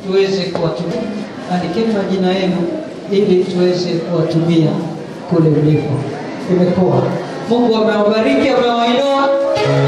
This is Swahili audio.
tuweze kuwatumia. Andikeni majina yenu ili tuweze kuwatumia kule mlipo. Imekuwa Mungu amewabariki, amewainua.